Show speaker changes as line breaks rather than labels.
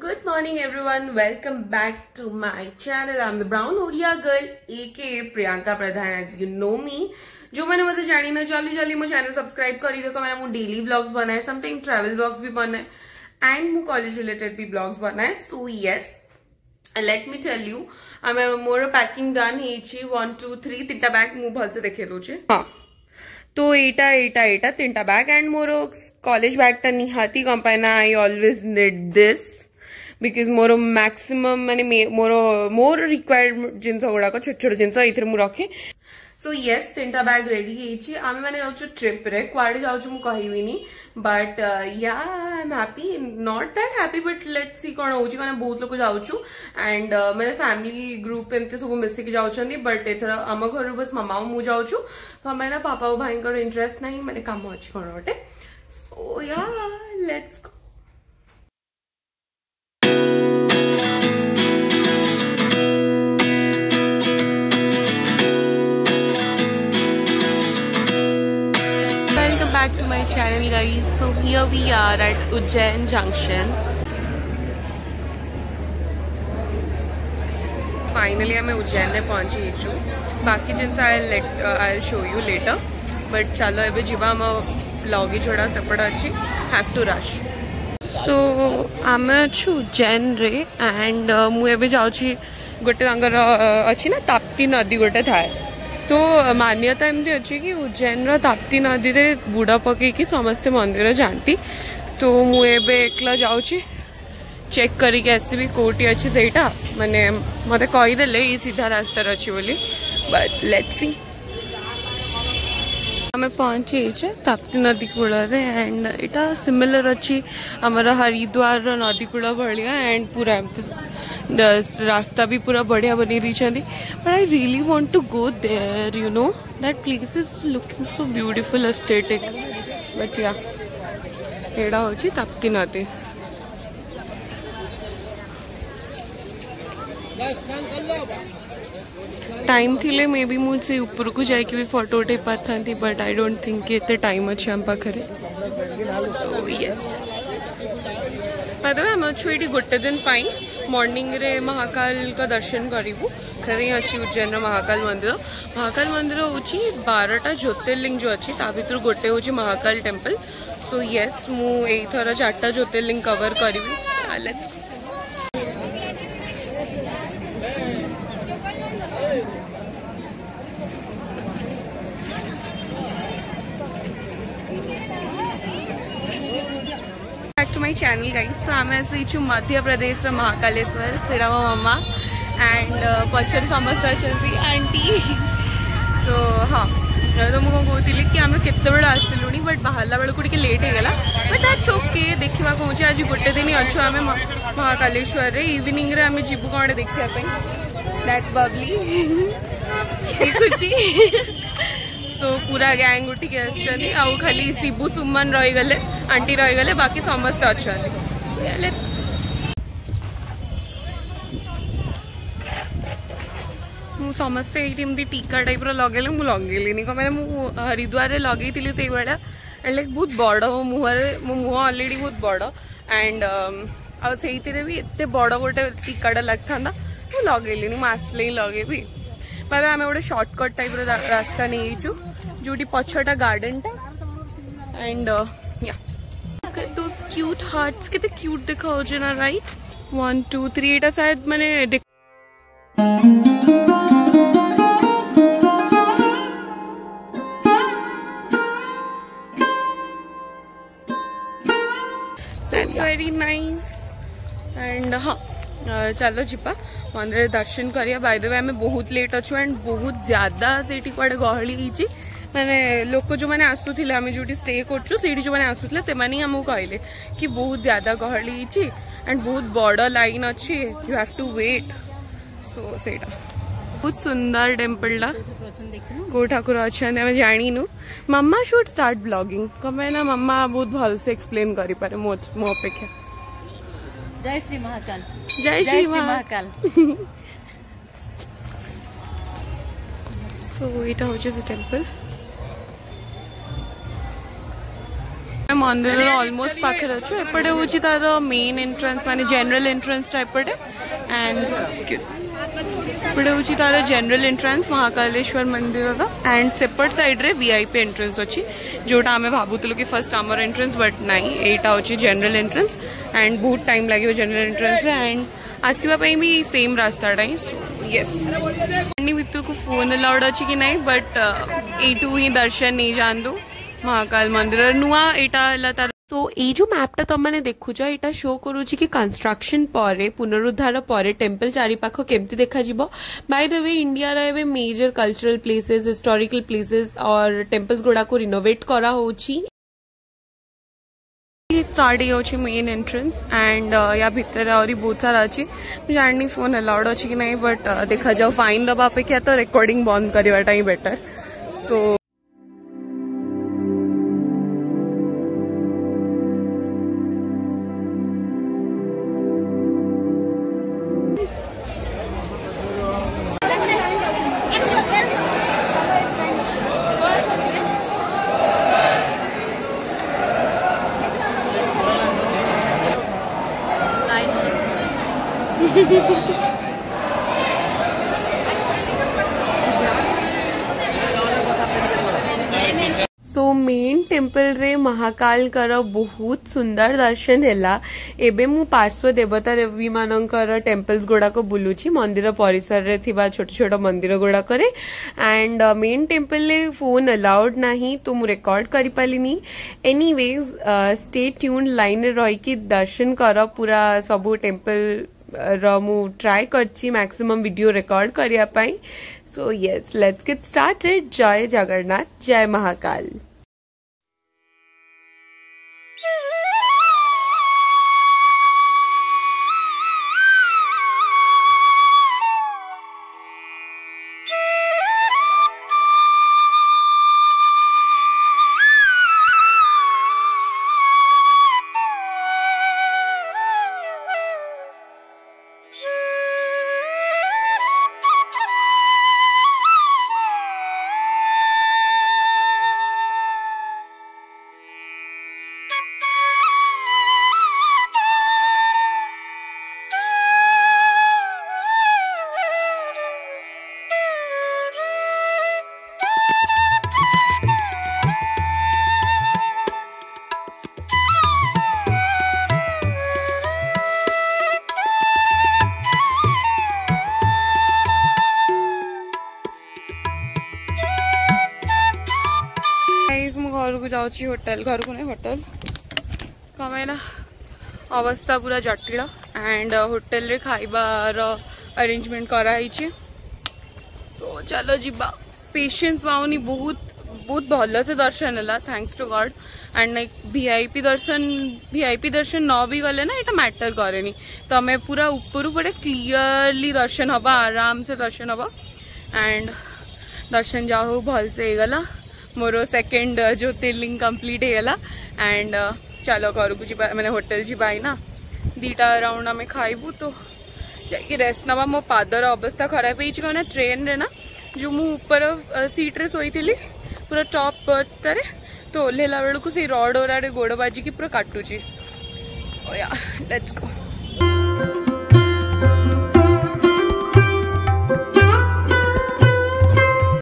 Good morning everyone, welcome back to my channel. I'm the brown Odia girl aka Priyanka Pradhan as you know me. जो मैंने मुझे जानी ना जल्दी मो चैनल सब्सक्राइब करी देखो मैंने मो डेली व्लॉग्स बनाए समटाइम ट्रैवल व्लॉग्स भी बनाए एंड मो कॉलेज रिलेटेड भी व्लॉग्स बनाए so yes let me tell you आमे मोर पैकिंग डन हेची 1 2 3 तीनटा बैग मु भलसे देखे दोचे हां तो एटा तीनटा बैग एंड मोर कॉलेज बैग टा निहाती कंपायना I always need this because मोर मैक्सिमम माने मोर रिक्वायर्ड जिनस गुड़ाक छोट छोट जिनस एथरे मु रखे सो यस तीनटा बैग रेडी हेची आमे माने जाउछु ट्रिप रे क्वाडे जाउछु मु कहिविनी but yeah I am happy not that happy but let's see कोन होची कोन बहुत लोग जाउछु एंड माने फैमिली ग्रुप एमते सब मिसी के जाउछनी बट एथरा हम घर बस मामा मु जाउछु तो हमें ना पापा और भाई का इंटरेस्ट नहीं माने काम अछि कोन ओटे so yeah let's go back to my channel guys. So here we are at Ujjain Junction. Finally I'm Ujjain में पहुंची छु बाकी जिनस I'll show you later but चलो एबे जीवा हम vlog छोड़ा सेपड़ा अछि have to rush so आमे छु उज्जैन रे and मु एबे जाउछि गोटे तांगर अछि ना ताप्ती नदी गोटे थाए तो मान्यता एमती अच्छी कि उज्जैन ताप्ती नदी रे बुड़ा पकईकि समस्ते मंदिर जाती तो मुझे एकला जाऊँगी चेक करके आसबि कोटी अच्छी सेटा माने मते कहीदेले ये सीधा रास्ता अच्छी बोली बट लेट्स सी आम पहुँचे ताप्ती नदी कूल एंड इटा सिमिलर अच्छी आमर हरिद्वार नदी कूल भाया एंड पूरा रास्ता भी पूरा बढ़िया बनी रही but I really want to go there you know that place is looking so beautiful aesthetic but yeah एड़ा होची ताप्ती नदी टाइम थिले मे बी मुझे ऊपर को जाके भी फोटो उठे पाथांती बट आई डोंट थिंक एते टाइम अच्छे हम पाखरे सो यस मतलब आम अच्छे गोटे दिन पाई मॉर्निंग रे महाकाल का दर्शन करूँ खरे अच्छी उज्जैन महाकाल मंदिर हूँ 12टा ज्योतिर्लिंग जो अच्छी ता भर गोटे हूँ महाकाल टेम्पल सो यस मुझे थर 4टा ज्योतिर्लिंग कवर करी back to my channel guys तो आम आसी मध्य प्रदेश महाकालेश्वर सेटा मो मामा एंड पचर समस्त अच्छा आंटी तो हाँ तो मुझे कहती कि आम केतबेले आसिलुनी बट बाहरला बेलू टे लेट होगला बट दैट्स ओके देखा कौन आज गोटे दिन अच्छु आम महाकालेश्वर इवनिंग रे आम जीवु कौन देखापी दैट्स बबली खुशी तो पूरा गैंग उठिक आउ खाली शिबू सुमन रहीगले आंटी रहीगले बाकी समस्त अच्छा समस्ते ये टीका टाइप लगे लगेली क्या मैंने हरिद्वार लगे से भाया एंड लाइक बहुत बड़ मो मुह अलरेडी बहुत बड़ एंड आईर भी एत बड़ गोटे टीकाटा लगता लगेली आसले ही लगेबी पर आम गोटे सर्टकट टाइप रास्ता नहीं जो पछटा गार्डन टा एंड या दोस क्यूट हार्ट्स केते क्यूट देखा हो ना राइट 1 2 3 एटा शायद माने That's very nice and हाँ चलो जीपा मंदिर दर्शन करिया बाय द वे आम बहुत लेट अच्छु एंड बहुत ज्यादा से कड़े गहली होती माने लोक जो मैंने आसुले आम जो स्टे करछु जो मैंने आसुले से आमको कहले कि बहुत ज्यादा गहली होती एंड बहुत बड़ लाइन अच्छी you have to wait so सेटा बहुत सुंदर टेम्पल को ठाकुर अच्छा आम जाणीनु मम्मा शुड स्टार्ट ब्लॉगिंग कमें ना मम्मा बहुत भल से एक्सप्लेन करि पारे मो अपेक्षा
जय श्री महाकाल
जय श्री महाकाल सो इटा हो टेम्पल मंदिर ऑलमोस्ट पाखे अच्छे एपटे हूँ तार मेन एंट्रेंस माने जनरल एंट्रेंस एपटे एंड एपटे हूँ तार जनरल एंट्रेंस महाकालेश्वर मंदिर एंड सेपट साइड रे वीआईपी एंट्रेंस अच्छी जोटा आम भावुलु कि फर्स्ट आमर एंट्रेंस बट नाई एटा अच्छी जनरल एंट्रेंस एंड बहुत टाइम लगे जनरल एंट्रेंस एंड आसवाई भी सेम रास्ता टाइम सो यस भीतर को फोन अलाउड अच्छी कि नहीं बट एटू ही दर्शन नहीं जानू महाकाल मंदिर नुआ एटा तार तो ये जो मैपटा तुम मैंने देखुच यहाँ शो करुच्ची कि कंस्ट्रक्शन पर पुनरुद्धार पर टेम्पल चारिपाख केमती देखा जिवो बाय द वे इंडिया रे major cultural places historical places और टेम्पल्स गुड़ा को रिनोवेट करा होची स्टार्ट हो मेन एंट्रेंस एंड या भितर और बहुत सारा अच्छी जानी फोन अलाउड अच्छी कि नहीं बट देखा जाओ फाइन दबा अपेक्षा तो रिकॉर्डिंग बंद करवाटा ही better so so main temple रे महाकाल कर बहुत सुंदर दर्शन है एबे मु पार्श्व देवता देवी मानकर टेम्पल्स गुड़ा को बुलूची मंदिर परिसर रे थिबा छोट छोट मंदिर गुड़ा करे एंड मेन टेम्पल ले फोन अलाउड नहीं तो मु रिकॉर्ड करि पालिनी एनीवेज स्टे ट्यून लाइन रही कि दर्शन कर पूरा सबू टेम्पल मु ट्राई करची मैक्सिमम वीडियो रिकॉर्ड करिया पाई so yes let's get started जय जगन्नाथ जय महाकाल घर को जाऊँ होटल घर को नहीं होटल कमें ना अवस्था पूरा जटिल एंड होटल रे खाइबार अरेंजमेंट कराई सो चलो जीवा पेशेंस पाऊनी बहुत बहुत भल से दर्शन है thanks to God and like VIP दर्शन न भी गले ना ये मैटर करे तमें पूरा ऊपर पड़े क्लीयरली दर्शन हवा आराम से दर्शन हवा एंड दर्शन जा हो भल से गला मोर सेकेंड ज्योतिर्लिंग कंप्लीट होगा एंड चलो घर को जा मैंने होटल जावाई ना 2टा अराउंड आम खाइबू तो जाकि रेस्ट नवा मो पादर अवस्था खराब होना ट्रेन रे ना जो मु ऊपर सीट रे सोई थी पूरा टॉप बर्थ रे तो ओह्लेला बेलू से रड ओरा गोड़ बाजिकी पूरा काटुची लेट्स गो